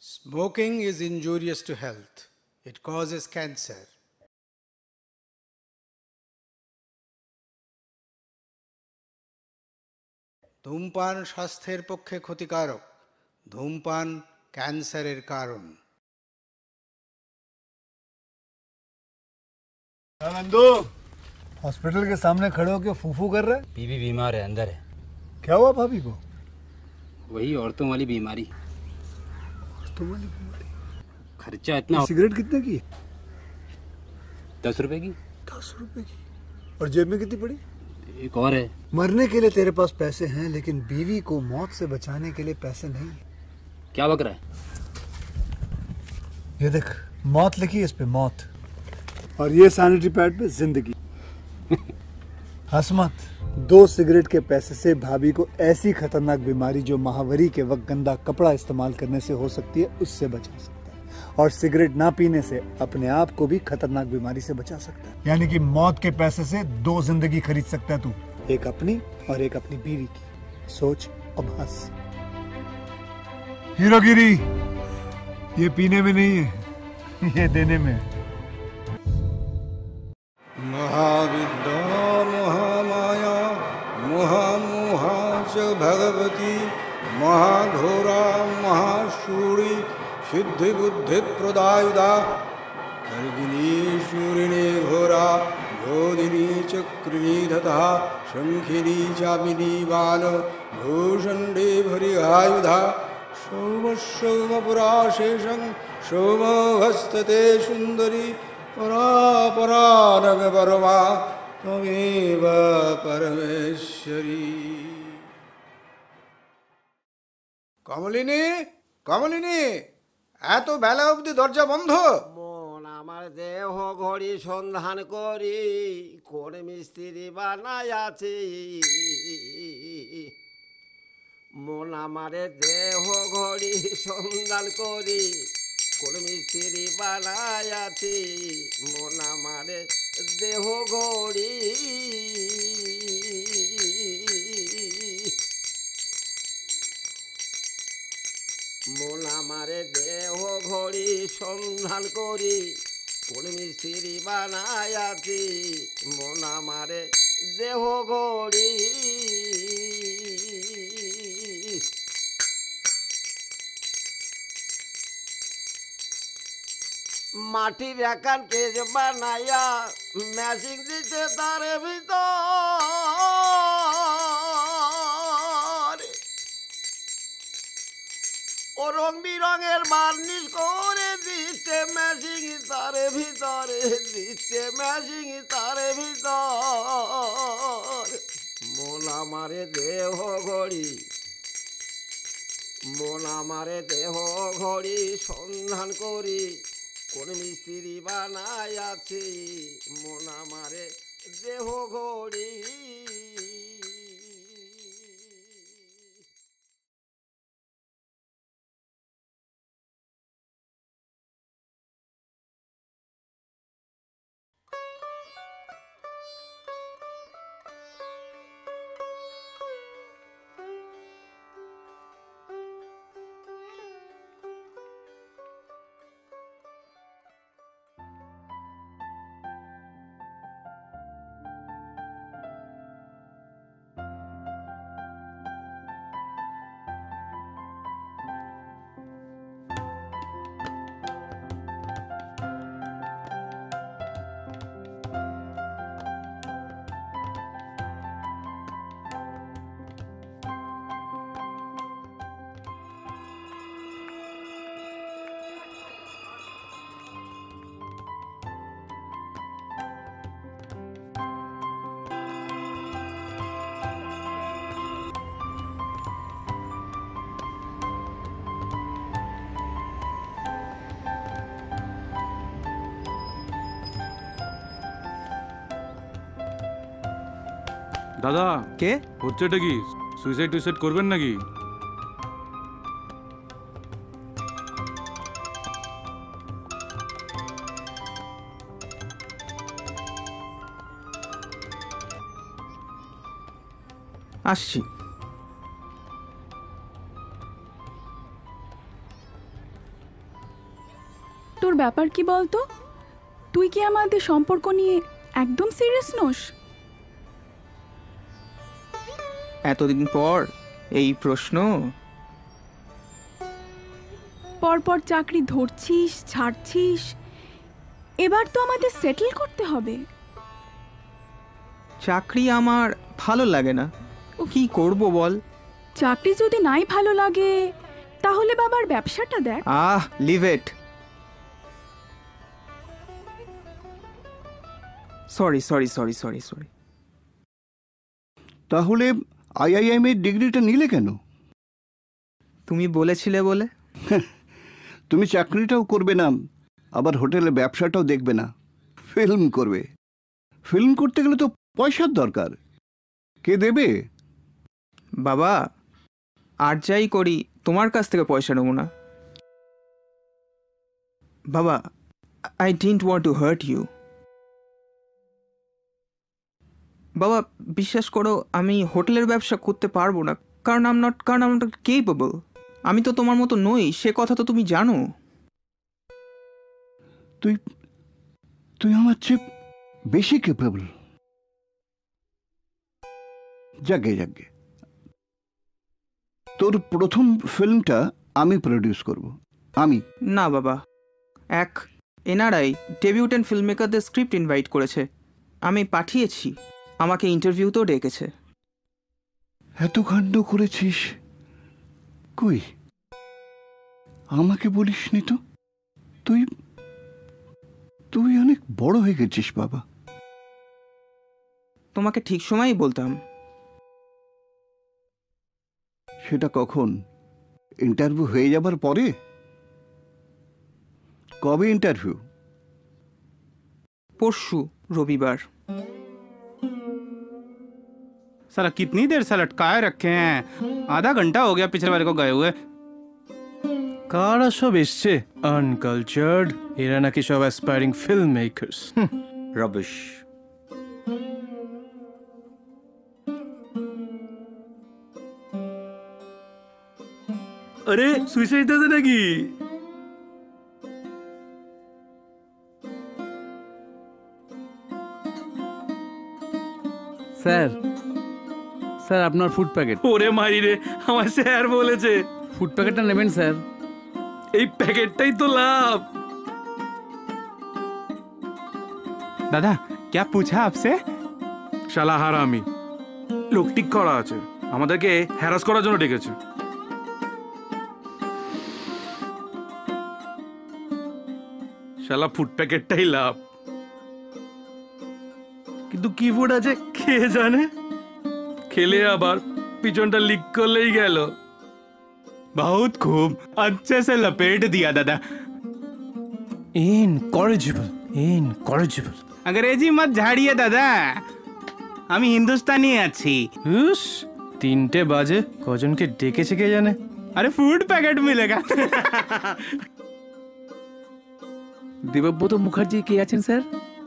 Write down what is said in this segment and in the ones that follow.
Smoking is injurious to health. It causes cancer. ধূমপান স্বাস্থ্যের পক্ষে ক্ষতিকারক। ধূমপান ক্যান্সারের কারণ। नंदू, हॉस्पिटल के सामने खड़े होकर फूफू कर रहे? बीवी बीमार है, अंदर है। क्या हुआ भाभी को? वही औरतों वाली बीमारी। औरतों वाली बीमारी? खर्चा इतना। सिगरेट कितने की? 10 रुपए की। 10 रुपए की? और जेब में कितनी पड़ी? एक और है। मरने के लिए तेरे पास पैसे हैं, लेकिन बीवी को मौत से बचाने के लिए पैसे नहीं है। क्या बक रहा है? ये देख, मौत लिखी है इस पे, मौत। और ये सैनिटरी पैड पे जिंदगी। हंस मत। 2 सिगरेट के पैसे से भाभी को ऐसी खतरनाक बीमारी जो महावरी के वक्त गंदा कपड़ा इस्तेमाल करने से हो सकती है, उससे बचा सकता है। और सिगरेट ना पीने से अपने आप को भी खतरनाक बीमारी से बचा सकता है। यानी कि मौत के पैसे से 2 जिंदगी खरीद सकता है तू, एक अपनी और एक अपनी बीवी की। सोच अब हंस। हीरोगिरी ये पीने में नहीं है, ये देने में है। महाविद्या महामाया महामोहा च भगवती महाघोरा महाशूरी सिद्धिबुद्धिप्रदायुधा गर्गिनी शूरिणी घोरा गोदिनी चक्रिणी तथा शंखिनी चापिनी बाल भूषण्डे भरिगायुधा सौमशौमपुराशेषं सौमहस्तते सुन्दरी परापरानग परमा त्वमेव परमेश्वरी। কমলিনী, কমলিনী, এত বেলা অবধি দরজা বন্ধ? মন আমার দেহ ঘড়ি সন্ধান করি কোন মিস্ত্রি বানাই আছে। মন আমারে দেহ ঘড়ি সন্ধান করি কোন মিস্ত্রি বানাই আছে। মন আমারে দেহ ঘড়ি মন আমারে দেহ ঘড়ি সন্ধান করি কোন মিস্ত্রি বানাই আছে। মন আমারে দেহ ঘড়ি মাটির একান পেজ বানাইয়া ম্যাচিং দিতে তার ভিতর ও রং বিরঙের বার্নিশ করে দিচ্ছে ম্যাচিং তার ভিতরে, দিচ্ছে ম্যাচিং তার ভিতর। মন আমারে দেহ ঘড়ি মন আমারে দেহ ঘড়ি সন্ধান করি কোন মিস্ত্রি বানাই আছে। মন আমারে দেহ ঘড়ি দাদা কে? হচ্ছেটা কি? সুইসাইড টুইসাইড করবেন নাকি? আসছি। ব্যাপার কি বলতো? তুই কি আমাদের সম্পর্ক নিয়ে একদম সিরিয়াস নোস? এতদিন পর এই প্রশ্ন? পরপর চাকরি ধরছিস, ছাড়ছিস, এবার তো আমাদের সেটেল করতে হবে। চাকরি আমার ভালো লাগে না, কি করব বল? চাকরি যদি নাই ভালো লাগে তাহলে বাবার ব্যবসাটা দেখ। Leave it. Sorry sorry sorry sorry sorry. তাহলে IIM এর ডিগ্রিটা নিলে কেন? তুমি বলেছিলে বলে। তুমি চাকরিটাও করবে না, আবার হোটেলে ব্যবসাটাও দেখবে না, ফিল্ম করবে। ফিল্ম করতে গেলে তো পয়সার দরকার, কে দেবে? বাবা, আর যাই করি তোমার কাছ থেকে পয়সা নেব না। বাবা, I didn't want to hurt you. বাবা, বিশ্বাস করো আমি হোটেলের ব্যবসা করতে পারবো না, কারণ আই এম নট কেপেবল। আমি তো তোমার মতো নই, সে কথা তো তুমি জানো। তুই তুই আমার চেয়ে বেশি কেপেবল। যাকে যাকে, তোর প্রথম ফিল্মটা আমি প্রডিউস করব। আমি না বাবা, এক NRI ডেবিউটেন্ট ফিল্ম মেকারদের স্ক্রিপ্ট ইনভাইট করেছে, আমি পাঠিয়েছি, আমাকে ইন্টারভিউতেও ডেকেছে। এত কাণ্ড করেছিস, কই আমাকে বলিসনি তো? তুই তুই অনেক বড় হয়ে গেছিস বাবা। তোমাকে ঠিক সময়ই বলতাম। সেটা কখন? ইন্টারভিউ হয়ে যাবার পরে? কবে ইন্টারভিউ? পরশু রবিবার। साला कितनी देर से लटकाए रखे हैं, आधा घंटा हो गया पिछले वाले को गए हुए। কারা সব এসছে আনকালচার্ড, এরা নাকি সব অ্যাসপায়ারিং ফিল্ম মেকার্স। রবিশ। আরে সুইসাইড দাদা নাকি? স্যার, স্যার আপনার ফুড প্যাকেট। ওরে মারি রে, আমার স্যার বলেছে ফুড প্যাকেটটা নেবেন স্যার। এই প্যাকেটটাই তো লাভ। দাদা क्या पूछा आपसे? শালা হারামি লোক ঠিক করা আছে, আমাদেরকে হ্যারাস করার জন্য ডেকেছে। শালা ফুড প্যাকেটটাই লাভ, কিন্তু কি ফুড আছে কে জানে, খেলে আবার পিছনটা লিক করলেই গেল। बहुत खूब, अच्छे से लपेट दिया दादा। Incorrigible, incorrigible. अंग्रेजी मत झाड़िए दादा, আমি হিন্দুস্তানি আছি। হুস, 3টে বাজে, কজনকে ডেকেছে কে জানে। আরে ফুড প্যাকেট মিলেগা। দেবব্রত মুখার্জি কে আছেন স্যার?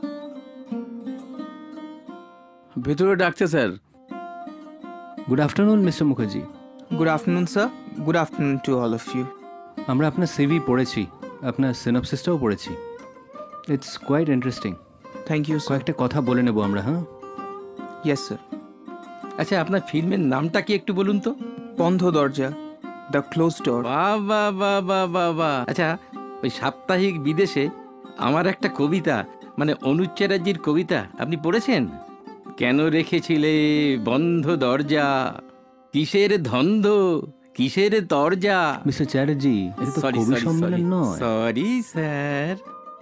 ভেতরে ডাকছে sir. Good afternoon mister Mukherjee. Good afternoon sir. Good afternoon to all of you. আমরা আপনার সিভি পড়েছি, আপনার সিনপসিসটাও পড়েছি। It's quite interesting. Thank you sir. কয়েকটা কথা বলে নেব আমরা। হ্যাঁ, ইয়েস স্যার। আচ্ছা, আপনার ফিল্মের নামটা কি একটু বলুন তো? বন্ধ দরজা, দ্য ক্লোজ ডোর। বাবা বাবা বাবা। আচ্ছা, ওই সাপ্তাহিক বিদেশে আমার একটা কবিতা, মানে অনুজ চ্যাটার্জির কবিতা আপনি পড়েছেন? কেন রেখেছিলে বন্ধ দরজা, কিসের ধন্ধ, কিসের দরজা? মিস্টার চ্যাটার্জি, এটা তো কবি সম্মেলন নয়। Sorry sir.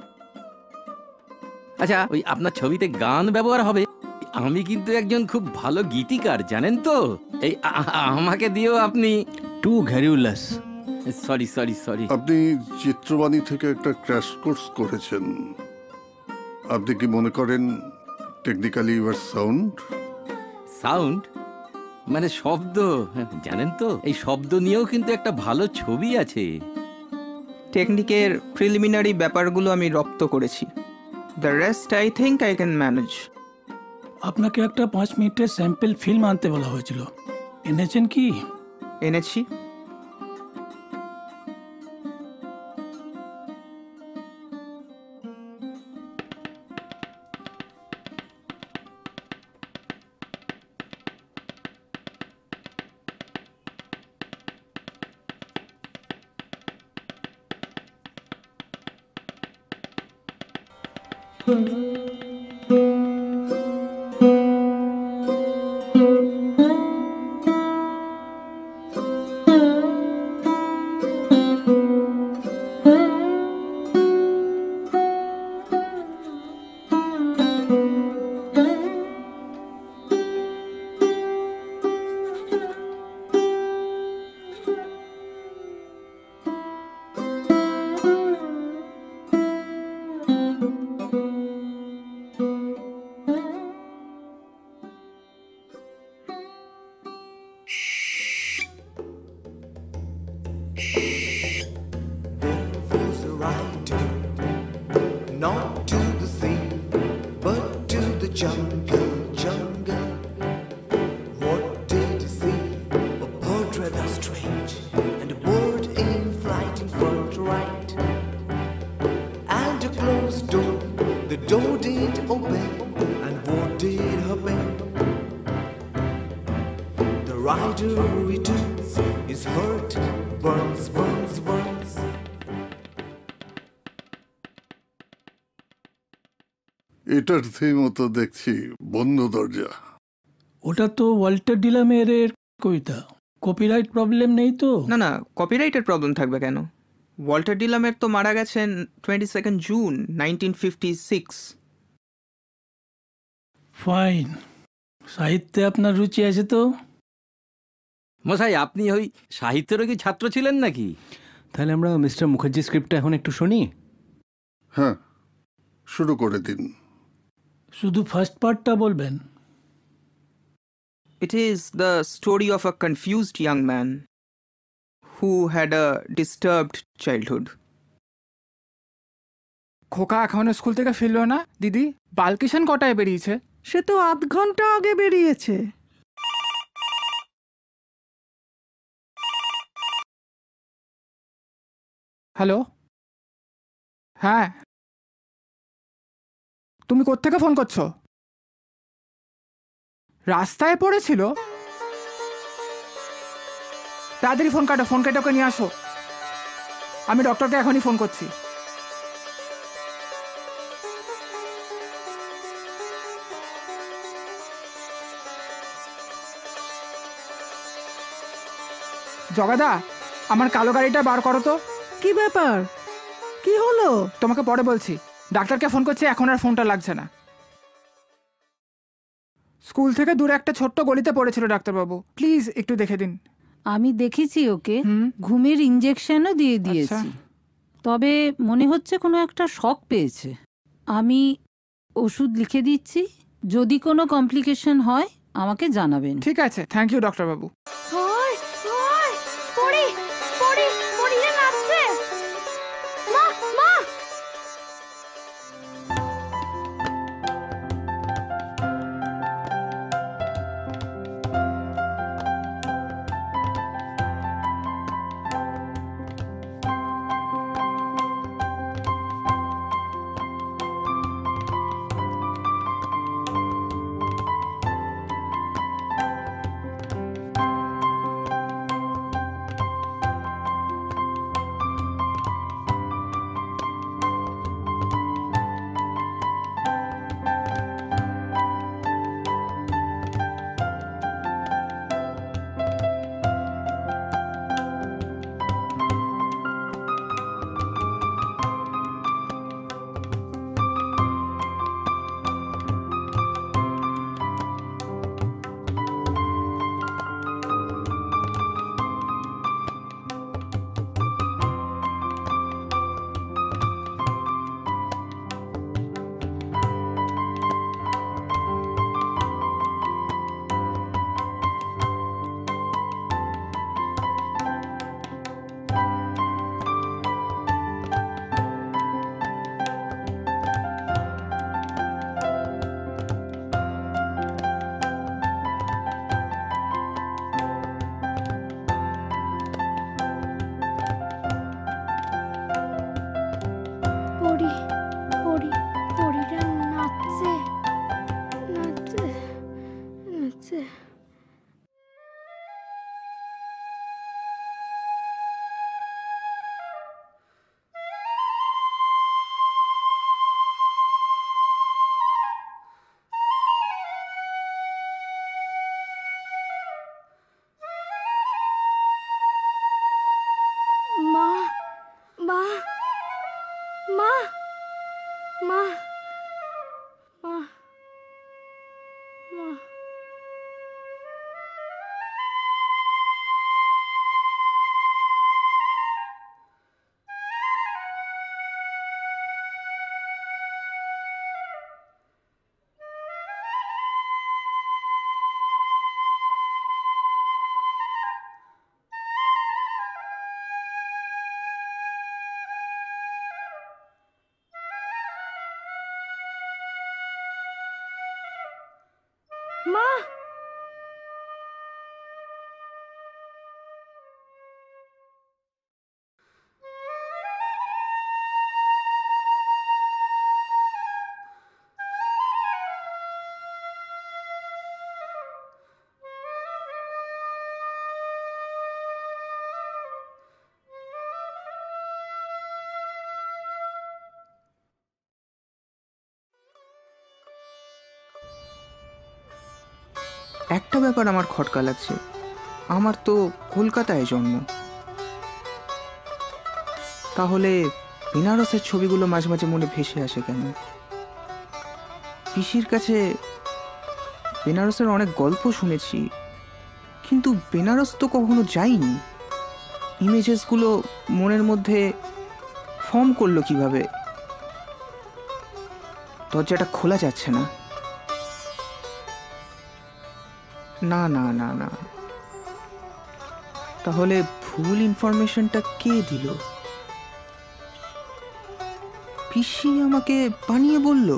আচ্ছা, ওই আপনার ছবিতে গান ব্যবহার হবে। আমি কিন্তু একজন খুব ভালো গীতিকার, জানেন তো। এই আমাকে দিয়েও আপনি। Too garrulous. Sorry sorry sorry. আপনি চিত্রবাণী থেকে একটা ক্র্যাশ কোর্স করেছেন, আপনি কি মনে করেন technically you are sound? Sound মানে শব্দ, জানেন তো, এই শব্দ নিয়েও কিন্তু একটা ভালো ছবি আছে। টেকনিকের প্রিলিমিনারি ব্যাপারগুলো আমি রপ্ত করেছি, the rest I think I can manage. আপনাকে একটা 5 মিনিটের স্যাম্পল ফিল্ম আনতে বলা হয়েছিল, এনেছেন কি? এটার থিমও তো দেখছি বন্ধ দরজা। ওটা তো ওয়াল্টার ডিলামের কবিতা, কপিরাইট প্রবলেম নেই তো? না না, কপিরাইটের প্রবলেম থাকবে কেন? ওয়াল্টার ডিলামের তো মারা গেছেন 22 জুন 1956। ফাইন, সাহিত্যে আপনার রুচি আছে তো? মশাই, আপনি ওই সাহিত্যেরও কি ছাত্র ছিলেন নাকি? তাহলে আমরা মিস্টার মুখার্জি স্ক্রিপ্টটা এখন একটু শুনি। হ্যাঁ, শুরু করে দিন। শুধু ফার্স্ট পার্টটা বলবেন? It is the story of a confused young man who had a disturbed childhood. খোকা এখনো স্কুল থেকে ফিরলো না? দিদি, বালকিশন কটায় বেরিয়েছে? সে তো আধ ঘন্টা আগে বেরিয়েছে। হ্যালো, হ্যাঁ, তুমি কোত্থেকে ফোন করছো? রাস্তায় পড়েছিল? তাড়াতাড়ি ফোন কাটো, ফোন কেটে ওকে নিয়ে আসো। আমি ডক্টরকে এখনই ফোন করছি। জগাদা, আমার কালো গাড়িটা বার করো তো। কি ব্যাপার, কি হলো? তোমাকে পরে বলছি। ডাক্তারকে ফোন করছি, এখন আর ফোনটা লাগছে না। স্কুল থেকে দূরে একটা ছোট্ট গলিতে পড়েছিল ডাক্তারবাবু, প্লিজ একটু দেখে দিন। আমি দেখেছি ওকে, ঘুমের ইঞ্জেকশনও দিয়ে দিয়েছি, তবে মনে হচ্ছে কোনো একটা শক পেয়েছে। আমি ওষুধ লিখে দিচ্ছি, যদি কোনো কমপ্লিকেশন হয় আমাকে জানাবেন। ঠিক আছে, থ্যাংক ইউ ডাক্তারবাবু। মা, একটা ব্যাপার আমার খটকা লাগছে, আমার তো কলকাতায় জন্ম, তাহলে বেনারসের ছবিগুলো মাঝে মাঝে মনে ভেসে আসে কেন? পিসির কাছে বেনারসের অনেক গল্প শুনেছি, কিন্তু বেনারস তো কখনো যাইনি। ইমেজেসগুলো মনের মধ্যে ফর্ম করলো কিভাবে? দরজাটা খোলা যাচ্ছে না। না না না না, তাহলে ভুল ইনফরমেশনটা কে দিল? পিসি আমাকে বানিয়ে বলল,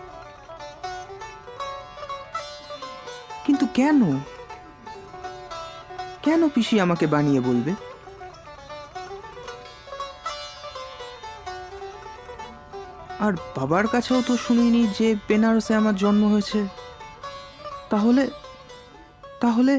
কিন্তু কেন? কেন পিসি আমাকে বানিয়ে বলবে? আর বাবার কাছেও তো শুনিনি যে বেনারসে আমার জন্ম হয়েছে। তাহলে তাহলে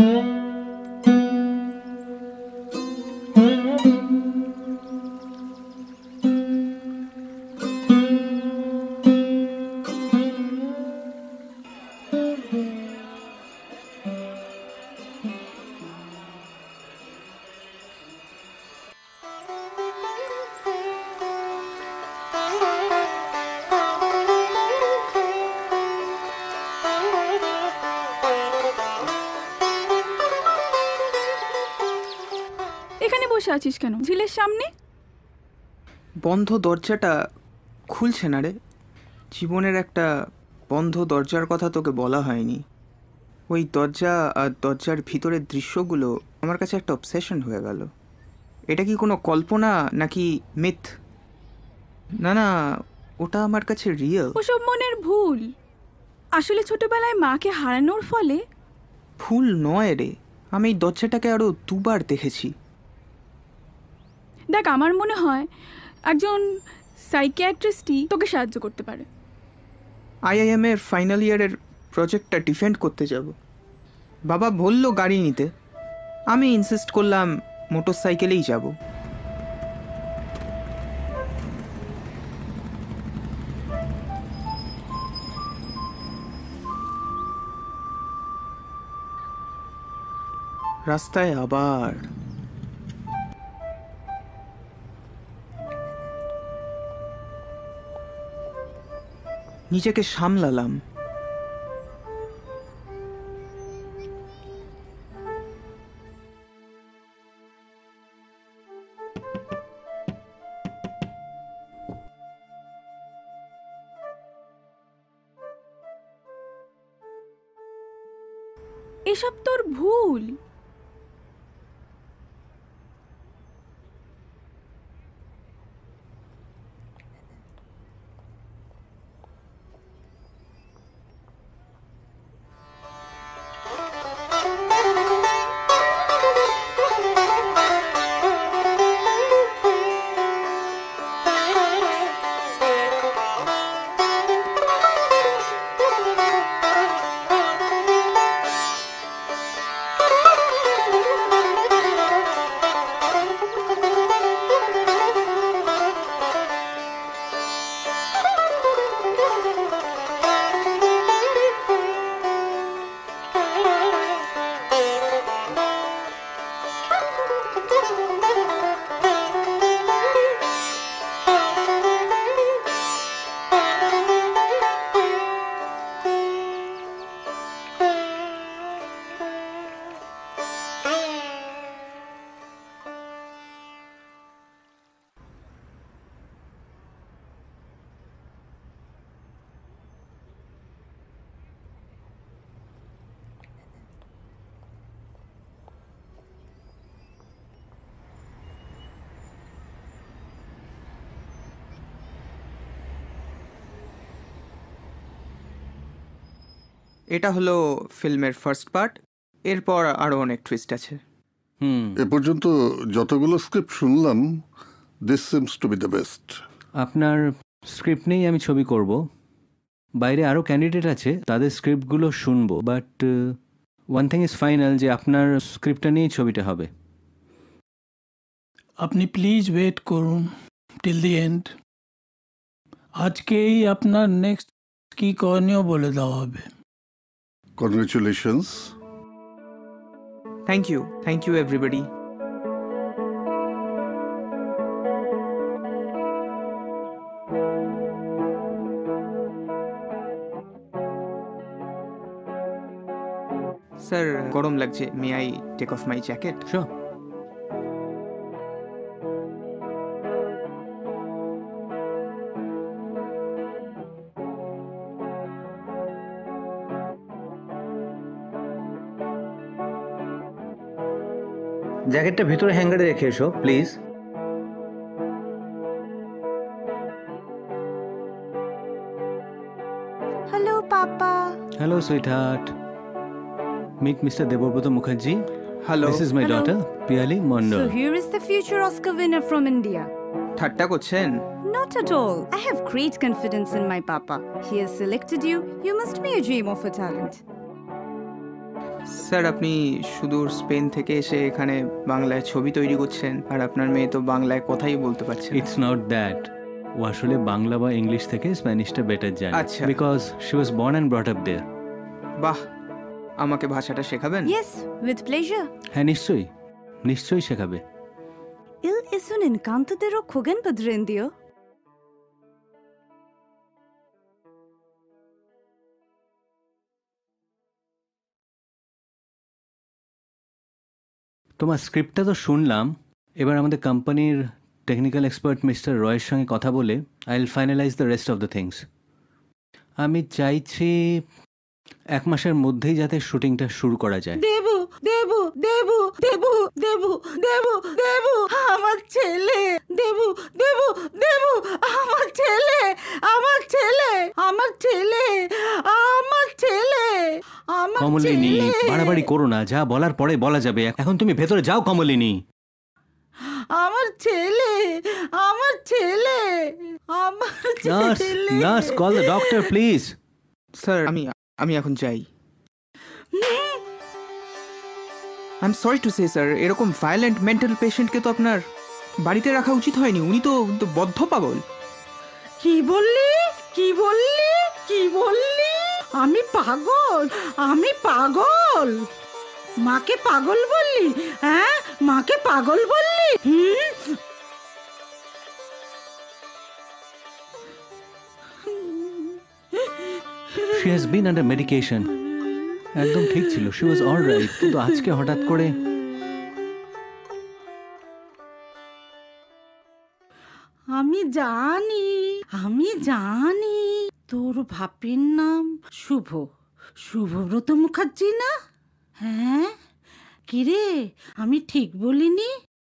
এখানে বসে আছিস কেন ঝিলের সামনে? বন্ধ দরজাটা খুলছে না রে। জীবনের একটা বন্ধ দরজার কথা তোকে বলা হয়নি। ওই দরজা আর দরজার ভিতরের দৃশ্যগুলো আমার কাছে একটা অবসেশন হয়ে গেল। এটা কি কোনো কল্পনা নাকি মিথ? না না, ওটা আমার কাছে রিয়েল। ওসব মনের ভুল। আসলে ছোটবেলায় মাকে হারানোর ফলে। ভুল নয় রে, আমি এই দরজাটাকে আরো দুবার দেখেছি। দেখ, আমার মনে হয় একজন সাইকিয়াট্রিস্টই তোকে সাহায্য করতে পারে। IIM এর ফাইনাল ইয়ারের প্রজেক্টটা ডিফেন্ড করতে যাব। বাবা বলল গাড়ি নিতে, আমি ইনসিস্ট করলাম মোটর সাইকেলেই যাব। রাস্তায় আবার নিজেকে সামলালাম। এসব তোর ভুল। এটা হলো ফিল্মের ফার্স্ট পার্ট, এরপর আরও অনেক টুইস্ট আছে। এ পর্যন্ত যতগুলো স্ক্রিপ্ট শুনলাম, this seems to be the best. আপনার স্ক্রিপ্ট নেই আমি ছবি করব, বাইরে আরও ক্যান্ডিডেট আছে, তাদের স্ক্রিপ্টগুলো শুনবো, but one thing is final, যে আপনার স্ক্রিপ্টটা নিয়েই ছবিটা হবে। আপনি প্লিজ ওয়েট করুন টিল দি এন্ড। আজকেই আপনার নেক্সট কি করণীয় বলে দেওয়া হবে। Congratulations. Thank you everybody. Sir গরম লাগছে, may I take off my jacket? Sure. জ্যাকেটটা ভিতরে হ্যাঙ্গারে রেখে এসো please. Hello papa. Hello sweetheart, meet mister Debabrata Mukherjee. Hello, this is my daughter Piyali Mondal. So here is the future Oscar winner from India. ঠাট্টা করছেন? Not at all. I have great confidence in my papa. He has selected you. You must be a dream of a talent. Sir আপনি সুদূর Spain থেকে এসে এখানে বাংলায় ছবি তৈরি করছেন, আর আপনার মেয়ে তো বাংলায় কথাই বলতে পারছে না। ইটস নট দ্যাট, ও আসলে বাংলা বা ইংলিশ থেকে স্প্যানিশটা বেটার জানে। আচ্ছা। Because she was born and brought up there. বাহ, আমাকে ভাষাটা শেখাবেন? Yes, with pleasure. হ্যাঁ নিশ্চয়ই, নিশ্চয়ই শেখাবে। Il es un encanto de Rokogan Padrendio. তোমার স্ক্রিপ্টটা তো শুনলাম, এবার আমাদের কোম্পানির টেকনিক্যাল এক্সপার্ট মিস্টার রয়ের সঙ্গে কথা বলে I will finalise the rest of the things. আমি চাইছি 1 মাসের মধ্যেই যাতে শুটিংটা শুরু করা যায়। দেবু দেবু দেবু দেবু দেবু দেবু দেবু আমার ছেলে, দেবু দেবু দেবু আমার ছেলে, আমার ছেলে, আমার ছেলে, আমার ছেলে, আমার কমলিনী, ছেলে। বাড়াবাড়ি করো না, যা বলার পরে বলা যাবে। এখন তুমি ভেতরে যাও কমলিনী। আমার ছেলে, আমার ছেলে, আমার নার্স, ছেলে। Nurse, call the doctor please. Sir আমি এখন যাই। I am sorry to say sir, এরকম ভায়োলেন্ট মেন্টাল পেশেন্টকে তো আপনার বাড়িতে রাখা উচিত হয়নি। উনি তো বদ্ধ পাগল। কি বললি, কি বললি, কি বললি? আমি পাগল, আমি পাগল? মাকে পাগল বললি? হ্যাঁ, মাকে পাগল বললি? She has been under medication. একদম ঠিক ছিল, she was all right, কিন্তু আজকে হঠাৎ করে। আমি জানি, আমি জানি তোর ভাপের নাম শুভ, শুভব্রত মুখার্জি না? হ্যাঁ, কিরে আমি ঠিক বলিনি?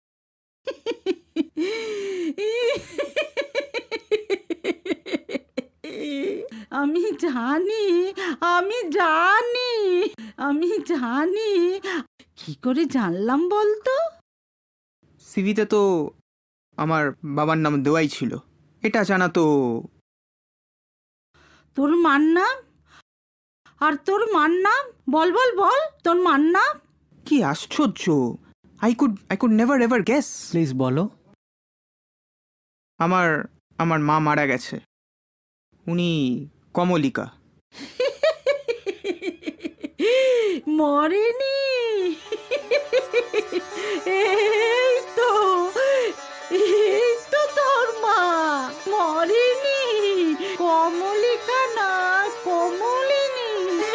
আমি জানি, আমি জানি, আমি জানি। কি করে জানলাম বলতো? সিভিতে তো আমার বাবার নাম দেওয়াই ছিল, এটা জানা তো। তোর মার নাম? আর তোর মার নাম? বল বল বল, তোর মার নাম? কি আশ্চর্য! I could never ever guess. Please বলো। আমার মা মারা গেছে, উনি কমলিকা। মরেনি? এই তো তোর মা মরেনি, কমলিকা না কমলিনী।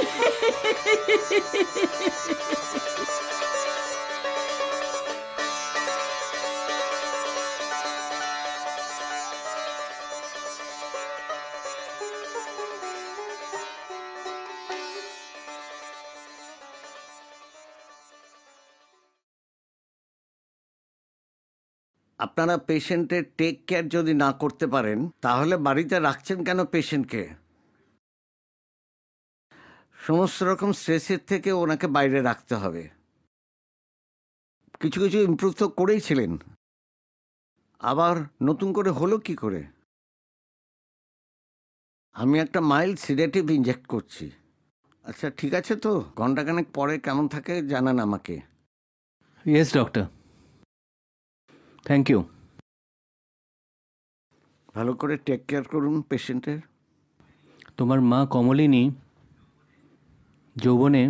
আপনারা পেশেন্টের টেক কেয়ার যদি না করতে পারেন তাহলে বাড়িতে রাখছেন কেন পেশেন্টকে? সমস্ত রকম স্ট্রেসের থেকে ওনাকে বাইরে রাখতে হবে। কিছু কিছু ইমপ্রুভ তো করেইছিলেন, আবার নতুন করে হলো কি করে? আমি একটা মাইল্ড সিডেটিভ ইনজেক্ট করছি। আচ্ছা ঠিক আছে, তো ঘন্টাখানেক পরে কেমন থাকে জানান আমাকে। Yes doctor, thank you. ভালো করে টেক কেয়ার করুন পেশেন্টের। তোমার মা কমলিনী যৌবনে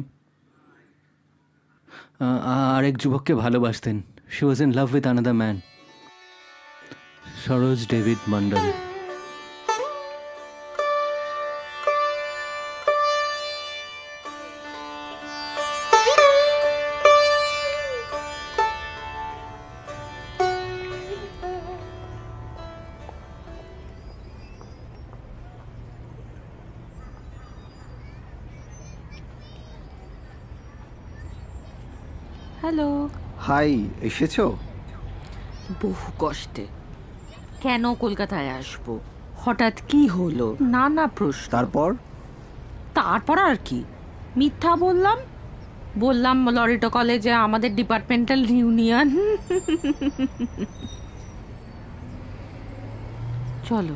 আরেক যুবককে ভালোবাসতেন। She was in love with another man, Saroj David Mondal. Hello. Hi, এসেছো? বহু কষ্টে। কেন কলকাতায় আসবো, হঠাৎ কি হলো, নানা প্রশ্ন। তারপর আর কি, মিথ্যা বললাম লরেটো কলেজে আমাদের ডিপার্টমেন্টাল রিউনিয়ন। চলো।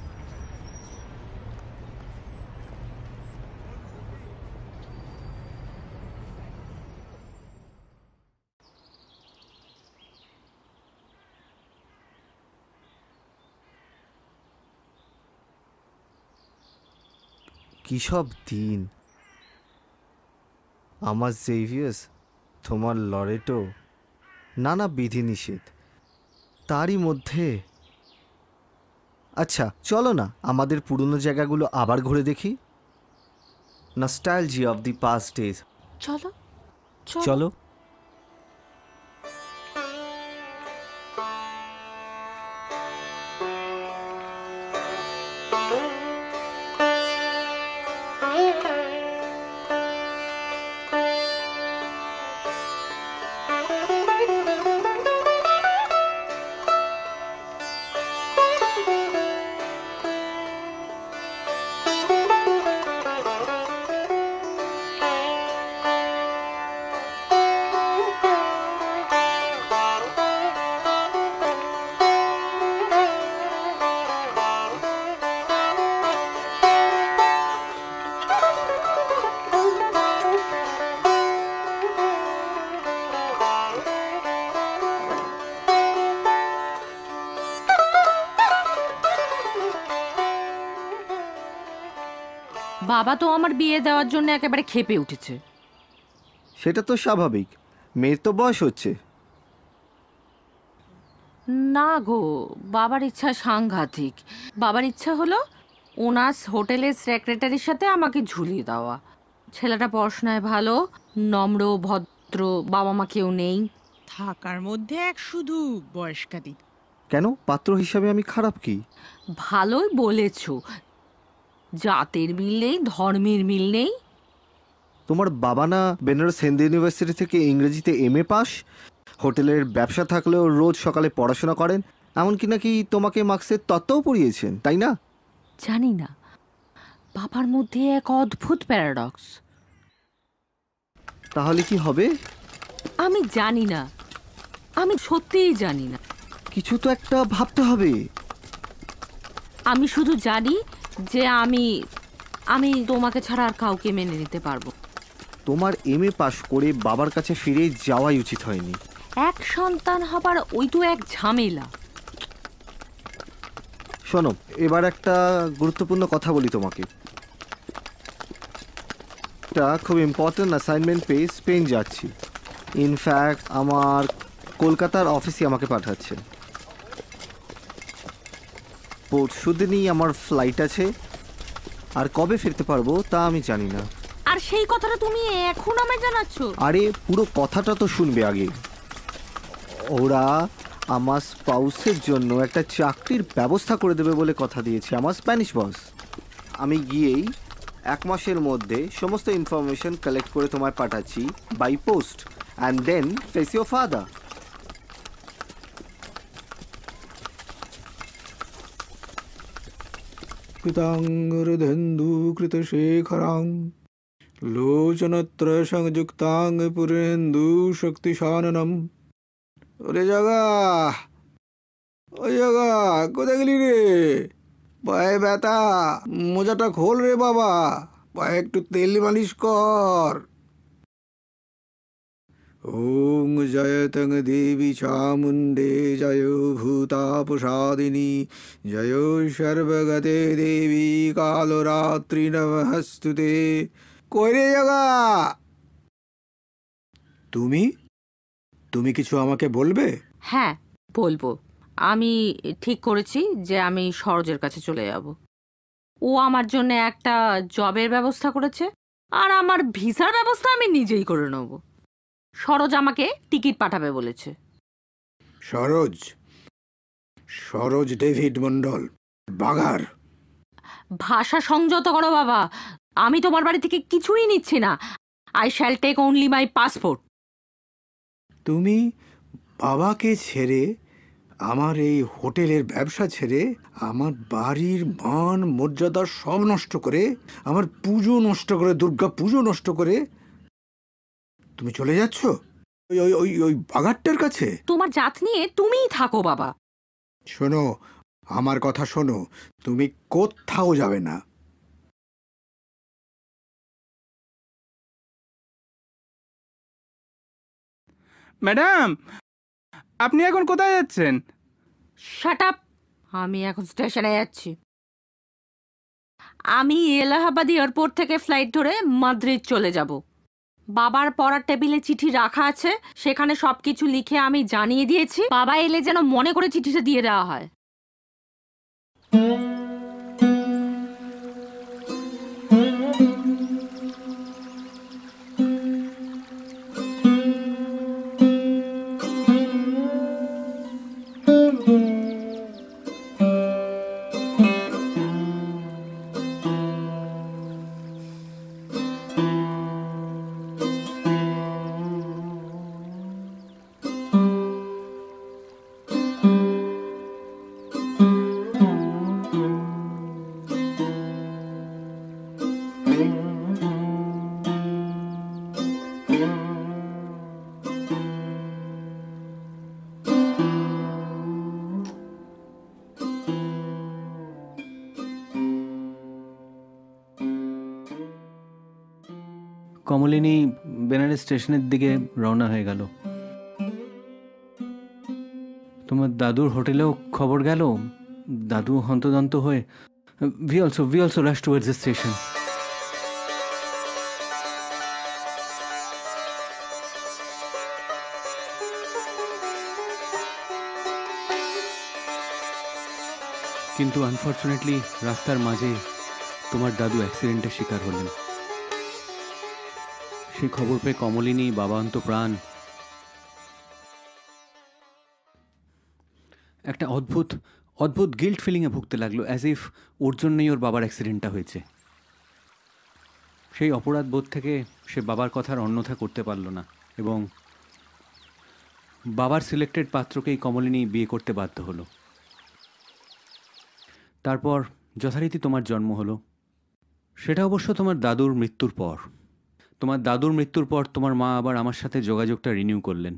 কি সব দিন, আমার জেভিয়ার্স, তোমার লরেটো, নানা বিধিনিষেধ, তারই মধ্যে। আচ্ছা চলো না আমাদের পুরনো জায়গাগুলো আবার ঘুরে দেখি। Nostalgia of the past days. চলো চলো। বাবা তো আমার বিয়ে দেওয়ার জন্য একেবারে ক্ষেপে উঠেছে। সেটা তো স্বাভাবিক, মেয়ের তো বয়স হচ্ছে। না গো, বাবার ইচ্ছা সাংঘাতিক। বাবার ইচ্ছা হলো ওনার হোটেলের সেক্রেটারির সাথে আমাকে ঝুলিয়ে দেওয়া। ছেলেটা পড়াশোনায় ভালো, নম্র, ভদ্র, বাবা মা কেউ নেই, থাকার মধ্যে এক শুধু বয়স্কাদি। কেন, পাত্র হিসাবে আমি খারাপ কি? ভালোই বলেছো, জাতের মিল নেই, ধর্মের মিল নেই। তোমার বাবা না বেনারস হিন্দু ইউনিভার্সিটি থেকে ইংরেজিতে MA পাস, হোটেলের ব্যবসা থাকলেও রোজ সকালে পড়াশোনা করেন, এমনকি নাকি তোমাকে মার্ক্সের তত্ত্বও পড়িয়েছেন, তাই না? জানি না, বাবার মধ্যে এক অদ্ভুত প্যারাডক্স। তাহলে কি হবে? আমি জানি না, আমি সত্যিই জানি না। কিছু তো একটা ভাবতে হবে। আমি শুধু জানি যে আমি তোমাকে ছাড়া আর কাউকে মেনে নিতে পারবো। তোমার MA পাস করে বাবার কাছে ফিরে যাওয়াই উচিত হয়নি। এক সন্তান হবার ওই তো এক ঝামেলা। শোনো, এবার একটা গুরুত্বপূর্ণ কথা বলি তোমাকে। একটা খুব ইম্পর্টেন্ট অ্যাসাইনমেন্ট পেয়ে স্পেন যাচ্ছি। ইনফ্যাক্ট আমার কলকাতার অফিসে আমাকে পাঠাচ্ছে। পরশুদিনই আমার ফ্লাইট আছে, আর কবে ফিরতে পারবো তা আমি জানি না। আর সেই কথাটা তুমি এখন আমায় জানাচ্ছ? আরে পুরো কথাটা তো শুনবে আগে। ওরা আমার স্পাউসের জন্য একটা চাকরির ব্যবস্থা করে দেবে বলে কথা দিয়েছে আমার স্প্যানিশ বস। আমি গিয়েই 1 মাসের মধ্যে সমস্ত ইনফরমেশন কালেক্ট করে তোমায় পাঠাচ্ছি by post, and then face your father. কৃতাঙ্গরধেন্দু কৃতশেখরাং লোচনত্রয় সংযুক্তাং পুরেন্দু শক্তিশাননম। ওরে জাগা, ওই জাগা, কোথায় গেলি রে? পায়ে ব্যথা, মোজাটা খোল রে বাবা, পায়ে একটু তেল মালিশ কর। ওং জয়তং দেবী চামুণ্ডে জয় ভূতাপসাদিনী জয় সর্বগতে দেবী কালরাত্রি নমস্তুতে। কই রে জাগা? তুমি তুমি কিছু আমাকে বলবে? হ্যাঁ বলবো। আমি ঠিক করেছি যে আমি সরোজের কাছে চলে যাব। ও আমার জন্য একটা জবের ব্যবস্থা করেছে, আর আমার ভিসার ব্যবস্থা আমি নিজেই করে নেব। সরোজ আমাকে টিকিট পাঠাবে বলেছে। সরোজ? সরোজ ডেভিড মন্ডল, বাগার। ভাষা সংযত করো বাবা, আমি তোমার বাড়ি থেকে কিছুই নিচ্ছি না। I shall take only my passport. তুমি বাবাকে ছেড়ে, আমার এই হোটেলের ব্যবসা ছেড়ে, আমার বাড়ির মান মর্যাদা সব নষ্ট করে, আমার পুজো নষ্ট করে, দুর্গা পুজো নষ্ট করে তুমি চলে যাচ্ছ ওই ওই ওই বাগারটার কাছে? তোমার জাত নিয়ে তুমিই থাকো বাবা। শোনো, আমার কথা শোনো, তুমি কোথাও যাবে না। ম্যাডাম, আপনি এখন কোথায় যাচ্ছেন? Shut up! আমি এখন স্টেশনে যাচ্ছি। আমি এলাহাবাদ এয়ারপোর্ট থেকে ফ্লাইট ধরে মাদ্রিদ চলে যাব। বাবার পড়ার টেবিলে চিঠি রাখা আছে, সেখানে সবকিছু লিখে আমি জানিয়ে দিয়েছি। বাবা এলে যেন মনে করে চিঠিটা দিয়ে দেওয়া হয়। কমলিনী বেনারস স্টেশনের দিকে রওনা হয়ে গেল। তোমার দাদুর হোটেলেও খবর গেল। দাদু হন্তদন্ত হয়ে we also rushed towards the station. কিন্তু আনফর্চুনেটলি রাস্তার মাঝে তোমার দাদু অ্যাক্সিডেন্টের শিকার হলেন। সেই খবর পেয়ে কমলিনী বাবান্ত প্রাণ একটা অদ্ভুত অদ্ভুত গিল্ট ফিলিংয়ে ভুগতে লাগলো, অ্যাজ ইফ ওর জন্যই ওর বাবার অ্যাক্সিডেন্টটা হয়েছে। সেই অপরাধ বোধ থেকে সে বাবার কথার অন্যথা করতে পারল না এবং বাবার সিলেক্টেড পাত্রকেই কমলিনী বিয়ে করতে বাধ্য হলো। তারপর যথারীতি তোমার জন্ম হলো। সেটা অবশ্য তোমার দাদুর মৃত্যুর পর। তোমার দাদুর মৃত্যুর পর তোমার মা আবার আমার সাথে যোগাযোগটা রিনিউ করলেন।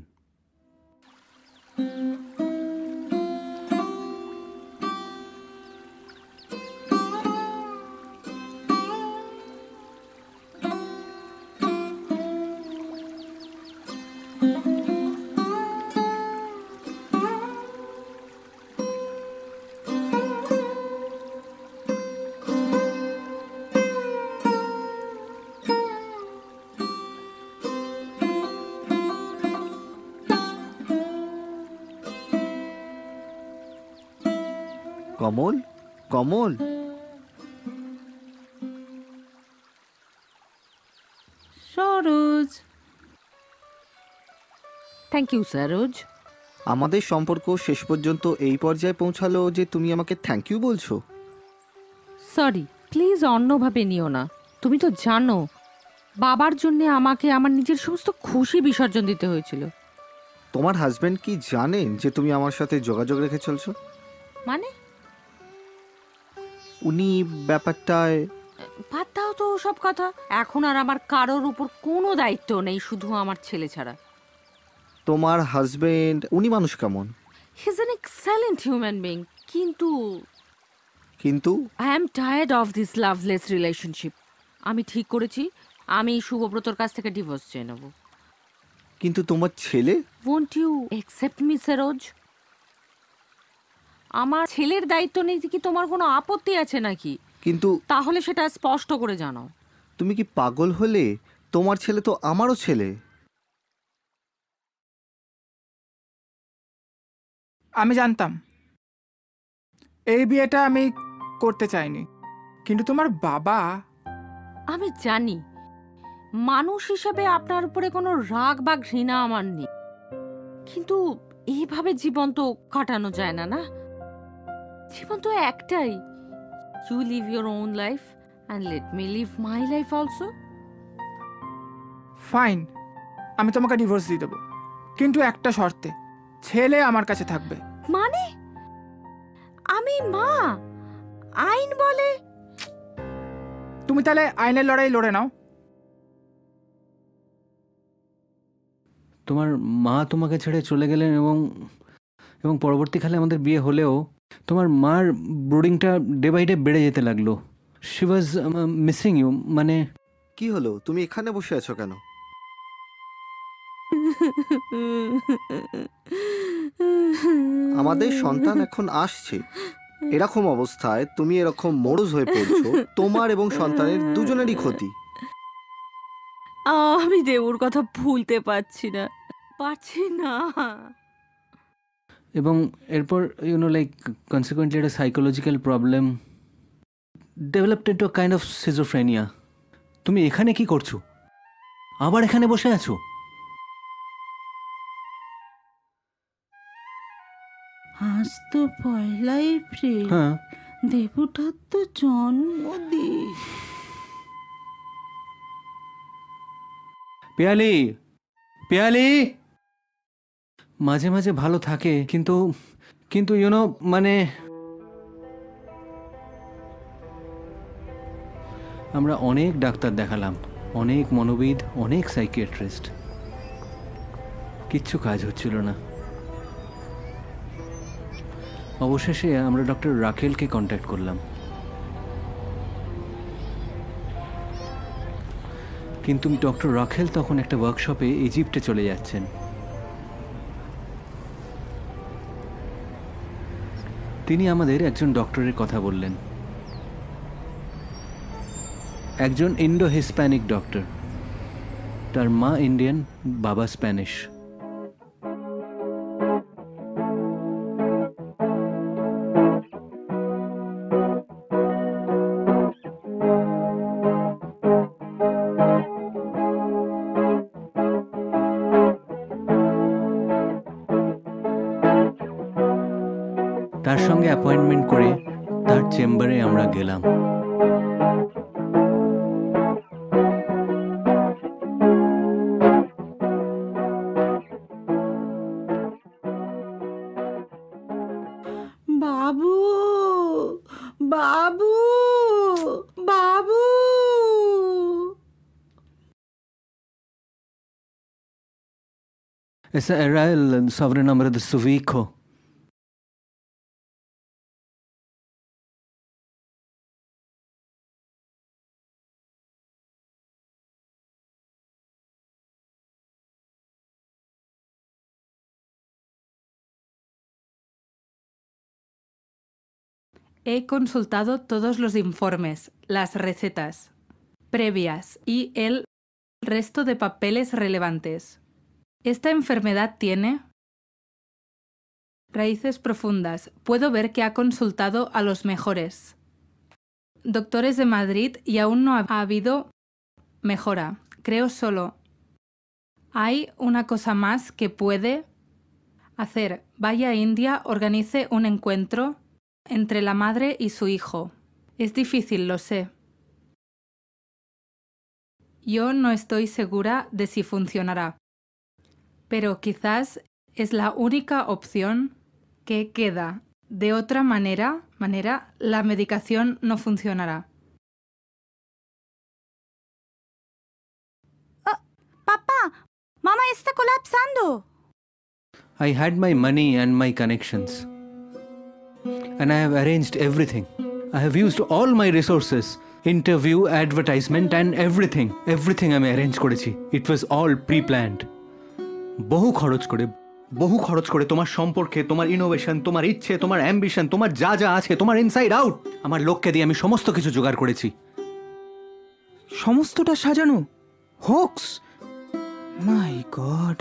কমল, কমল, সরোজ। Thank you Saroj. আমাদের সম্পর্ক শেষ পর্যন্ত এই পর্যায়ে পৌঁছালো যে তুমি আমাকে থ্যাংক ইউ বলছো। সরি, প্লিজ অন্যভাবে নিও না। তুমি তো জানো বাবার জন্য আমাকে আমার নিজের সমস্ত খুশি বিসর্জন দিতে হয়েছিল। তোমার হাজবেন্ড কি জানেন যে তুমি আমার সাথে যোগাযোগ রেখে চলছো? মানে? উনি ব্যাপারটায় বাদ দাও তো সব কথা। এখন আর আমার কারোর উপর কোনো দায়িত্ব নেই, শুধু আমার ছেলে ছাড়া। তোমার হাজবেন্ড উনি মানুষ কেমন? He is an excellent human being, কিন্তু কিন্তু I am tired of this loveless relationship. আমি ঠিক করেছি আমি শুভব্রতর কাছ থেকে ডিভোর্স চেয়ে নেব। কিন্তু তোমার ছেলে? Won't you accept me Saroj? আমার ছেলের দায়িত্ব নিতে কি তোমার কোনো আপত্তি আছে নাকি? কিন্তু তাহলে সেটা স্পষ্ট করে জানাও। তুমি কি পাগল হলে? তোমার ছেলে তো আমারও ছেলে। আমি জানতাম এই বিয়েটা আমি করতে চাইনি, কিন্তু তোমার বাবা। আমি জানি মানুষ হিসেবে আপনার উপরে কোনো রাগ বা ঘৃণা আমার নেই, কিন্তু এইভাবে জীবন তো কাটানো যায় না। না, জীবন তো একটাই। You live your own life and let me live my life also. Fine, আমি তোমাকে ডিভোর্স দিয়ে দেবো, কিন্তু একটা শর্তে, ছেলে আমার কাছে থাকবে। মানে? আমি মা, আইন বলে? তুমি তাহলে আইনের লড়াই লড়ে নাও। তোমার মা তোমাকে ছেড়ে চলে গেলেন এবং পরবর্তীকালে আমাদের বিয়ে হলেও তোমার মার ব্রুডিংটা ডে বাই ডে বেড়ে যেতে লাগলো। She was missing you. মানে কি হলো, তুমি এখানে বসে আছো কেন? আমাদের সন্তান এখন আসছে, এরকম অবস্থায় তুমি এরকম মরুজ হয়ে পড়ছো, তোমার এবং সন্তানের দুজনেরই ক্ষতি। আমি দেবুর কথা ভুলতে পারছি না। এবং এরপর লাইক কনসিকুয়েন্টলি একটা psychological problem developed into kind of schizophrenia. তুমি এখানে কি করছো? আবার এখানে বসে আছো? আজ তো 1 এপ্রিল। হ্যাঁ, দেবুটার তো জন্মদিন। পিয়ালি মাঝে মাঝে ভালো থাকে, কিন্তু মানে আমরা অনেক ডাক্তার দেখালাম, অনেক মনোবিদ, অনেক সাইকিয়াট্রিস্ট, কিচ্ছু কাজ হচ্ছিল না। অবশেষে আমরা ডক্টর রাখেলকে কন্ট্যাক্ট করলাম, কিন্তু ডক্টর রাখেল তখন একটা ওয়ার্কশপে ইজিপ্টে চলে যাচ্ছেন। তিনি আমাদের একজন ডক্টরের কথা বললেন, একজন ইন্ডো হিসপ্যানিক ডক্টর। তার মা ইন্ডিয়ান, বাবা স্প্যানিশ। তার সঙ্গে অ্যাপয়েন্টমেন্ট করে তার চেম্বারে আমরা গেলাম। বাবু, বাবু, বাবু। Esa era el sobrenombre de su hijo. He consultado todos los informes, las recetas previas y el resto de papeles relevantes. Esta enfermedad tiene raíces profundas. Puedo ver que ha consultado a los mejores doctores de Madrid y aún no ha habido mejora. Creo solo hay una cosa más que puede hacer. Vaya a India, organice un encuentro entre la madre y su hijo. Es difícil, lo sé. Yo no estoy segura de si funcionará, pero quizás es la única opción que queda. De otra manera, la medicación no funcionará. está colapsando. I had my money and my connections. And I have arranged everything. I have used all my resources. Interview, advertisement and everything. Everything আমি arrange করেছি. It was all pre-planned. বহু খরচ করে তোমার সম্পর্কে, তোমার innovation, তোমার ইচ্ছে, তোমার অ্যাম্বিশন, তোমার যা যা আছে, তোমার ইনসাইড আউট, আমার লোককে দিয়ে আমি সমস্ত কিছু জোগাড় করেছি। সমস্তটা সাজানো হোক্স? মাই গড।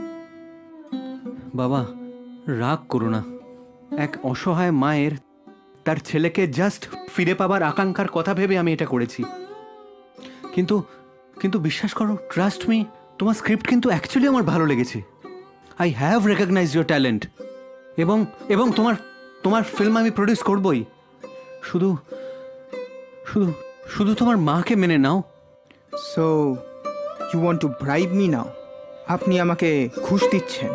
বাবা রাগ করো না। এক অসহায় মায়ের তার ছেলেকে জাস্ট ফিরে পাবার আকাঙ্ক্ষার কথা ভেবে আমি এটা করেছি। কিন্তু বিশ্বাস করো, ট্রাস্ট মি, তোমার স্ক্রিপ্ট কিন্তু অ্যাকচুয়ালি আমার ভালো লেগেছে। I have recognise your talent এবং তোমার ফিল্ম আমি প্রডিউস করবই। শুধু শুধু শুধু তোমার মাকে মেনে নাও। So you want to bribe me now? আপনি আমাকে ঘুষ দিচ্ছেন?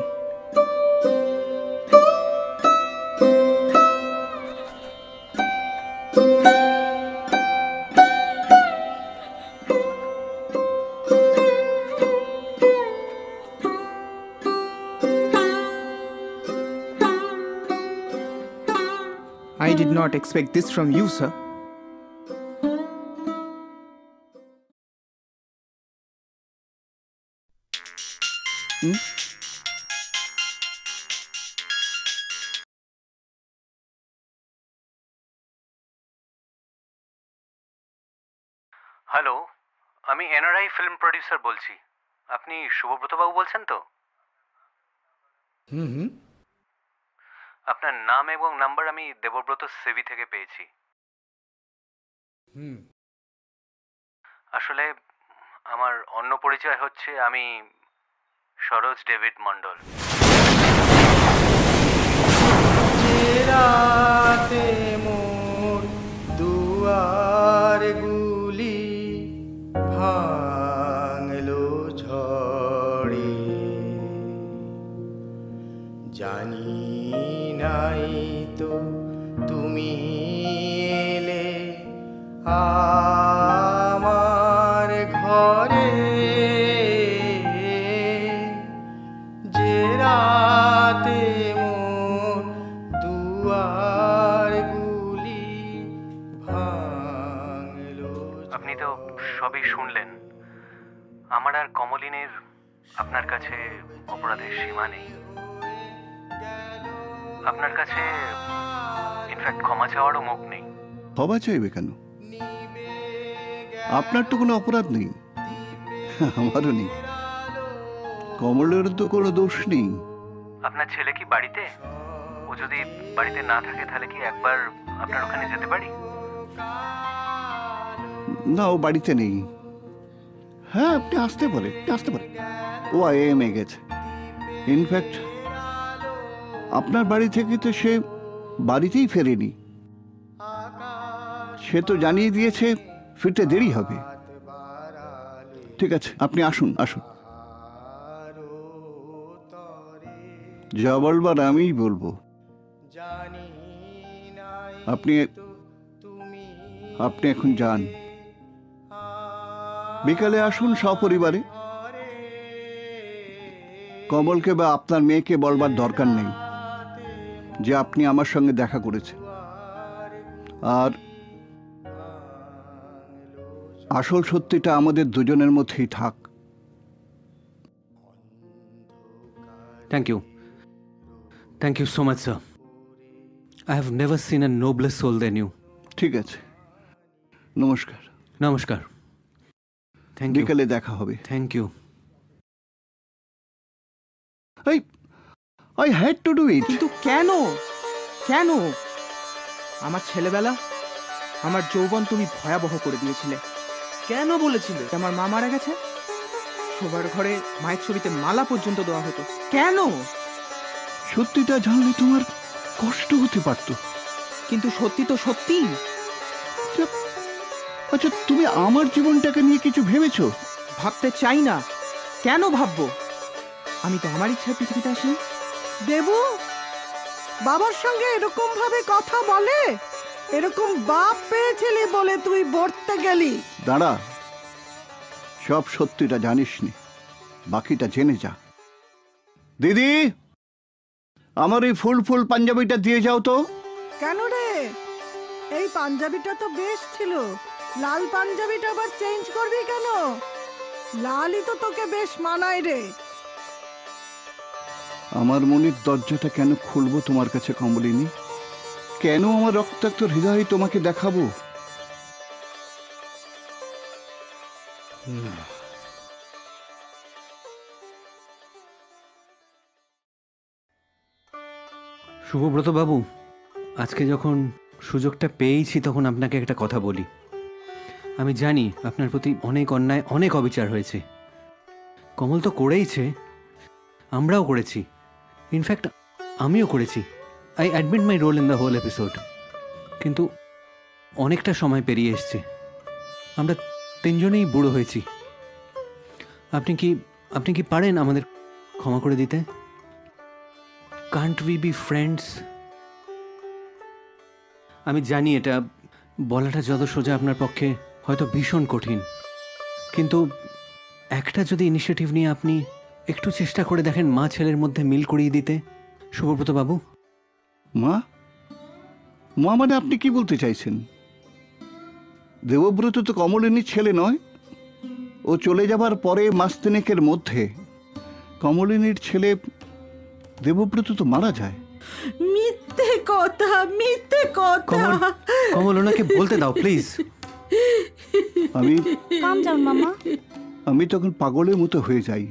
I did not expect this from you, sir. হ্যালো, আমি এনআরআই ফিল্ম প্রডিউসার বলছি। আপনি শুভব্রত বাবু বলছেন তো? আপনার নাম এবং নাম্বার আমি দেবব্রত সিভি থেকে পেয়েছি। আসলে আমার অন্য পরিচয় হচ্ছে আমি সরোজ ডেভিড মন্ডল। রাতে মোর দুয়ার গুলি ভাঙলো ঝড়ে, জানি নাই তো তুমি এলে আমার ঘরে, যে রাতে মোর দুয়ার গুলি ভাঙলো। আপনি তো সবই শুনলেন। আমার আর কমলিনের আপনার কাছে অপরাধের সীমা নেই। আপনার কাছে ইনফ্যাক্ট ক্ষমা চাওয়ারও মুখ নেই। ক্ষমা চাইবে কেন? আপনার তো কোনো অপরাধ নেই, আমারও নেই, কমলের তো কোনো দোষ নেই। আপনার ছেলে কি বাড়িতে? ও যদি বাড়িতে না থাকে তাহলে কি একবার আপনার ওখানে যেতে পারি? না, ও বাড়িতে নেই। হ্যাঁ, আপনি আসতে পারেন, ও আইএমএ গেছে। ইনফ্যাক্ট আপনার বাড়ি থেকে তো সে বাড়িতেই ফেরেনি। সে তো জানিয়ে দিয়েছে ফিরতে দেরি হবে। ঠিক আছে, আপনি আসুন। যা বলবার আমিই বলবো। আপনি এখন যান, বিকালে আসুন সপরিবারে। কমলকে বা আপনার মেয়েকে বলবার দরকার নেই যে আপনি আমার সঙ্গে দেখা করেছেন। আর আসল সত্যিটা আমাদের দুজনের মধ্যেই থাক। Thank you so much sir. I have never seen a nobler soul than you. ঠিক আছে, নমস্কার। বিকালে দেখা হবে। Thank you. I had to do it. কিন্তু কেন? আমার ছেলেবেলা, আমার যৌবন তুমি ভয়াবহ করে দিয়েছিলে। কেন বলেছিলে? আমার মা মারা গেছে, শোবার ঘরে মায়ের ছবিতে মালা পর্যন্ত দেওয়া হতো। কেন? সত্যিটা জানলে তোমার কষ্ট হতে পারত। কিন্তু সত্যি তো সত্যি। আচ্ছা, তুমি আমার জীবনটাকে নিয়ে কিছু ভেবেছো? ভাবতে চাই না। কেন ভাববো? আমি তো আমার ইচ্ছায় পৃথিবীতে আসিনি। দেবু, বাবার সঙ্গে এরকম ভাবে কথা বলে? এরকম বাপ পেয়েছিলি বলে তুই বর্তে গেলি। দাঁড়া, সব সত্যিটা জানিস নি, বাকিটা জেনে যা। দিদি, আমার এই ফুল ফুল পাঞ্জাবিটা দিয়ে যাও তো। কেন রে? এই পাঞ্জাবিটা তো বেশ ছিল, লাল পাঞ্জাবিটা আবার চেঞ্জ করবি কেন? লালই তো তোকে বেশ মানায় রে। আমার মনের দরজাটা কেন খুলবো তোমার কাছে কমলিনী? কেন আমার রক্তাক্ত হৃদয় তোমাকে দেখাবো? শুভব্রত বাবু, আজকে যখন সুযোগটা পেয়েছি তখন আপনাকে একটা কথা বলি। আমি জানি আপনার প্রতি অনেক অন্যায়, অনেক অবিচার হয়েছে। কমল তো করেইছে, আমরাও করেছি, ইনফ্যাক্ট আমিও করেছি। I admit my role in the whole episode. কিন্তু অনেকটা সময় পেরিয়ে এসছে, আমরা তিনজনেই বুড়ো হয়েছি। আপনি কি পারেন আমাদের ক্ষমা করে দিতে? Can't we be friends? আমি জানি এটা বলাটা যত সোজা আপনার পক্ষে হয়তো ভীষণ কঠিন, কিন্তু একটা যদি ইনিশিয়েটিভ নিয়ে আপনি একটু চেষ্টা করে দেখেন মা ছেলের মধ্যে মিল করিয়ে দিতে। শুভব্রত বাবু। মা? মা মানে আপনি কি বলতে চাইছেন? দেবব্রত তো কমলিনীর ছেলে নয়। ও চলে যাবার পরে মাস তিনেকের মধ্যে কমলিনীর ছেলে দেবব্রত তো মারা যায়। মিথ্যে কথা, মিথ্যে কথা। কমল, ওনাকে বলতে দাও প্লিজ। আমি তখন পাগলের মতো হয়ে যাই।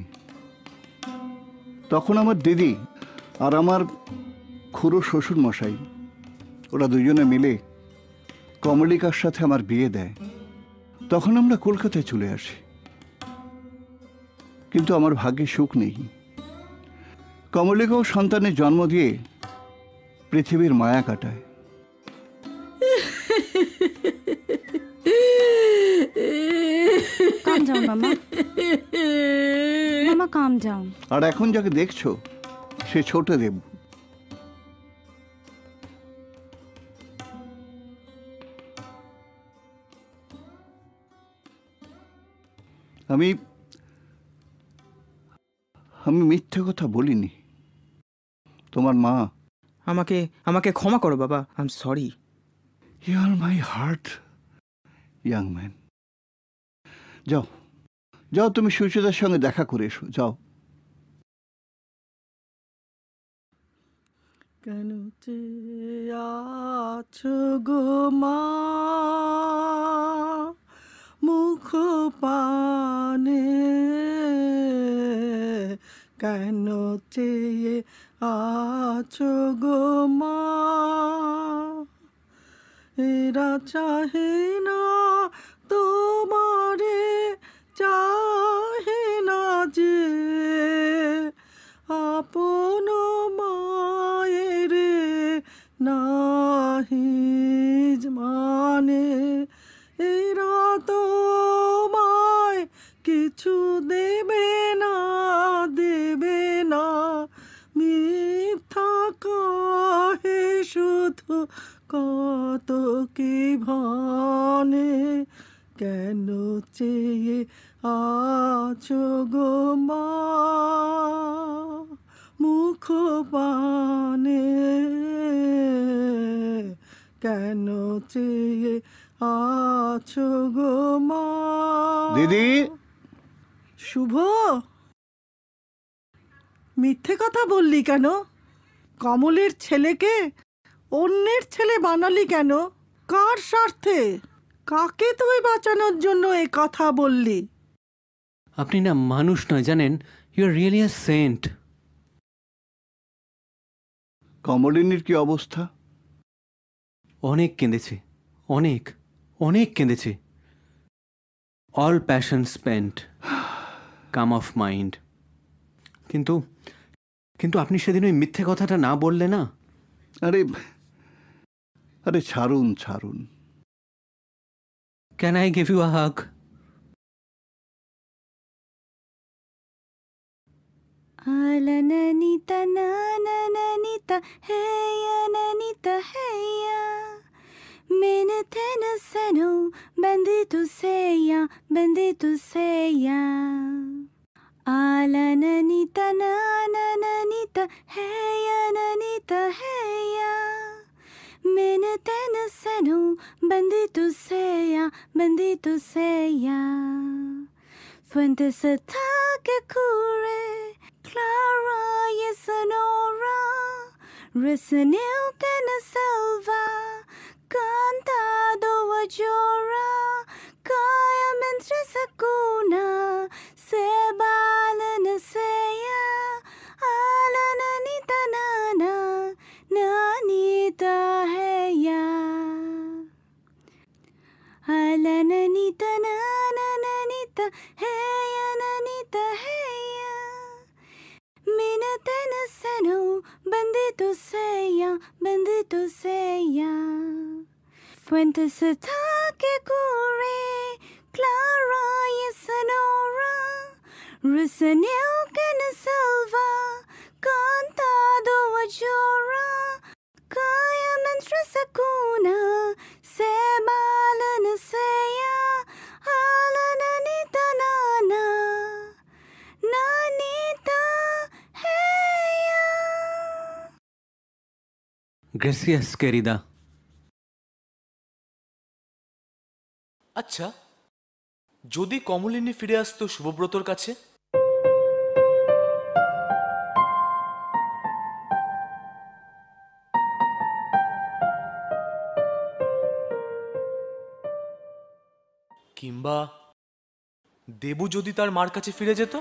তখন আমার দিদি আর আমার খুড়ো শ্বশুর মশাই, ওরা দুজনে মিলে কমলিকার সাথে আমার বিয়ে দেয়। তখন আমরা কলকাতায় চলে আসি, কিন্তু আমার ভাগ্যে সুখ নেই। কমলিকাও সন্তানের জন্ম দিয়ে পৃথিবীর মায়া কাটায়। আর এখন যাকে দেখছো সে ছোট দেব। আমি মিথ্যে কথা বলিনি। তোমার মা আমাকে ক্ষমা করো বাবা, I am sorry. You are my heart young man. যাও যাও, তুমি সুচিতার সঙ্গে দেখা করে এসো, যাও। কেন আছো গো মা মুখ পানে, কেন চেয়ে আছো গো মা? এরা চাহে না তোমারে, চাহে না যে আপন মায়ের নাহি মানে। এরা তোমায় কিছু দেবে না, দেবে না, মিথ্যা কহে শুধু কত কি ভানে। কেন চেয়ে আছো গো মা মুখ পানে, কেন চেয়ে আছো গো মা? দিদি। শুভ, মিথ্যে কথা বললি কেন? কমলের ছেলেকে অন্যের ছেলে বানালি কেন? কার স্বার্থে? কাকে তুই বাঁচানোর জন্য এ কথা বললি? আপনি না মানুষ নয় জানেন, you are really a saint. কমলিনীর কি অবস্থা? অনেক কেঁদেছে, অনেক অনেক কেঁদেছে। All passion spent, calm of mind. কিন্তু কিন্তু আপনি সেদিন ওই মিথ্যে কথাটা না বললে না। আরে আরে ছাড়ুন ছাড়ুন। Can I give you a hug? Alananita nananita heya nanita heya Minatena sano bendito seya Alananita nananita heya nanita heya. Minatena senu bendito sea. Fuentes ataque cure, clara y sonora. Reseneu que na selva, cantado a llora. Caia mentre sacuna, se balana seya. Alananita nana, nanita heya. Alananita nananita heya nanita heya. Minatena senu bendito sea. Fuentes ataque cure, clara y sonora. Reseneu que na selva, cantado a llora. Caia mentre sacuna, se balana seya. Alananita nana, nanita heya. Gracias, querida. আচ্ছা, যদি কমলিনী ফিরে আসতো শুভব্রতর কাছে? কিংবা দেবু যদি তার মার কাছে ফিরে যেত?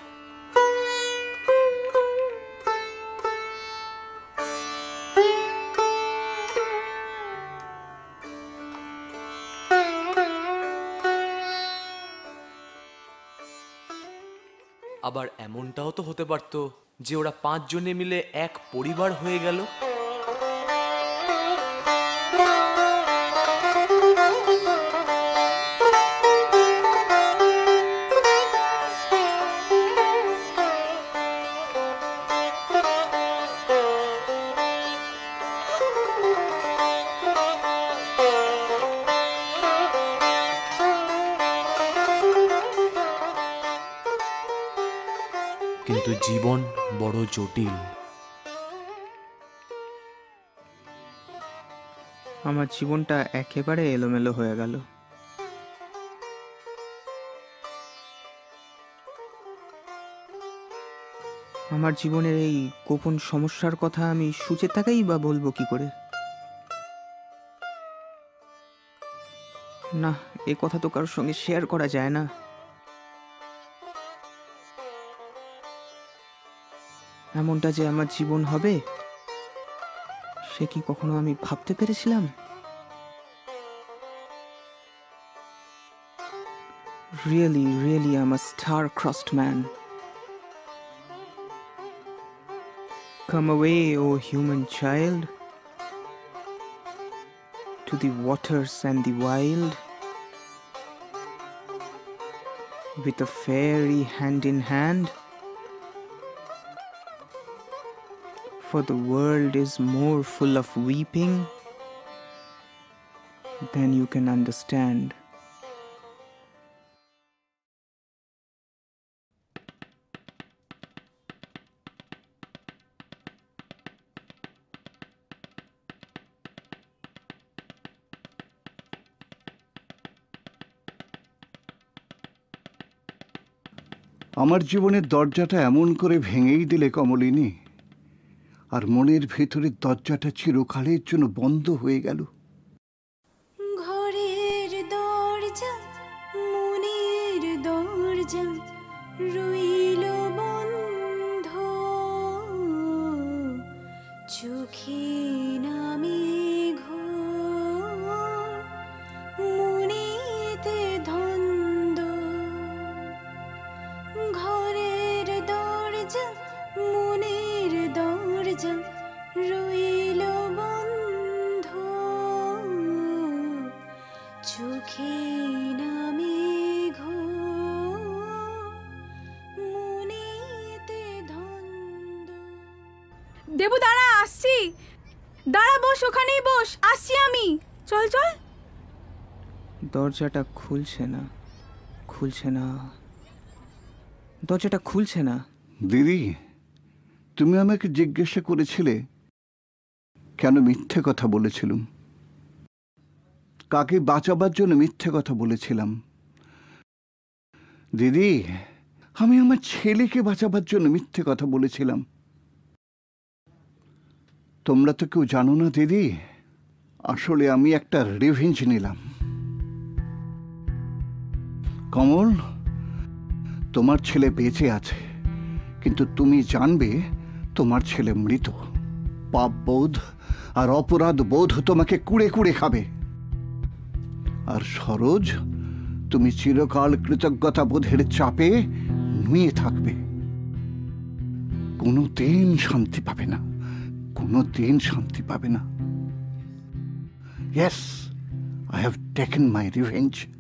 আবার এমনটাও তো হতে পারত যে ওরা 5 জনে মিলে এক পরিবার হয়ে গেল। কিন্তু জীবন বড় জটিল। আমার জীবনটা একেবারে এলোমেলো হয়ে গেল। আমার জীবনের এই গোপন সমস্যার কথা আমি সুচেতাকেই বা বলবো কি করে? না, এ কথা তো কারোর সঙ্গে শেয়ার করা যায় না। এমনটা যে আমার জীবন হবে সে কি কখনো আমি ভাবতে পেরেছিলাম? Really, I'm a star-crossed man. Come away, O human child, to the waters and the wild, with a fairy hand in hand. For the world is more full of weeping than you can understand. আমার জীবনের দরজাটা এমন করে ভেঙেই দিলে কমলিনী, আর মনের ভেতরের দরজাটা চিরকালের জন্য বন্ধ হয়ে গেল। ঘরের দরজা, মনের দরজা রইল বন্ধ, চোখে নামে ঘোর, মনেতে ধন্দ। ঘরের দরজা, মনের দরজা রইল বন্ধ, চোখে নামে ঘোর, মনেতে ধন্দ। দেবু দাঁড়া, আসছি। দাঁড়া, বস, ওখানেই বস, আসছি আমি। চল চল। দরজাটা খুলছে না। দরজাটা খুলছে না। দিদি, তুমি আমাকে জিজ্ঞাসা করেছিলে কেন মিথ্যে কথা বলেছিলাম, কাকে বাঁচাবার জন্য মিথ্যে কথা বলেছিলাম। দিদি, আমি আমার ছেলেকে বাঁচাবার জন্য মিথ্যে কথা বলেছিলাম। তোমরা তো কেউ জানো না দিদি, আসলে আমি একটা রিভেঞ্জ নিলাম। কমল, তোমার ছেলে বেঁচে আছে, কিন্তু তুমি জানবে তোমার ছেলে মৃত। পাপ বোধ আর অপরাধ বোধ তোমাকে কুড়ে কুড়ে খাবে। আর সরোজ, তুমি চিরকাল কৃতজ্ঞতা বোধের চাপে নুয়ে থাকবে, কোনো দিন শান্তি পাবে না, কোনো দিন শান্তি পাবে না। Yes, I have taken my revenge.